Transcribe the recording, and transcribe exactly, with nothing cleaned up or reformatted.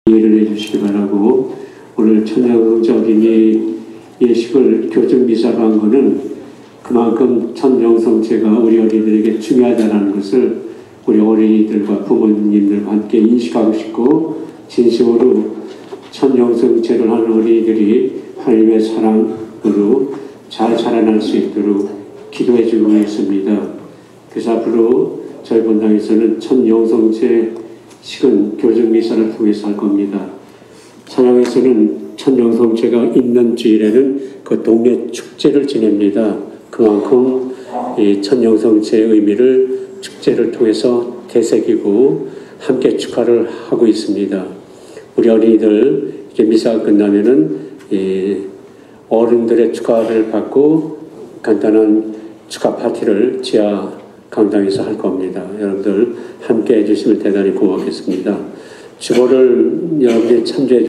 이해를 해주시기 바라고, 오늘 천영성 어린이 예식을 교정미사로 한 것은 그만큼 천영성체가 우리 어린이들에게 중요하다는 것을 우리 어린이들과 부모님들과 함께 인식하고 싶고, 진심으로 천영성체를 하는 어린이들이 하나님의 사랑으로 잘 자라날 수 있도록 기도해 주고 있습니다. 그래서 앞으로 저희 본당에서는 천영성체 식은 교정미사를 통해서 할 겁니다. 서양에서는 천영성체가 있는 주일에는 그 동네 축제를 지냅니다. 그만큼 이 천영성체의 의미를 축제를 통해서 되새기고 함께 축하를 하고 있습니다. 우리 어린이들 이제 미사가 끝나면은 이 어른들의 축하를 받고 간단한 축하 파티를 지하 강당에서 할 겁니다. 여러분들 함께 해주시면 대단히 고맙겠습니다. 주보를 여러분들이 참조해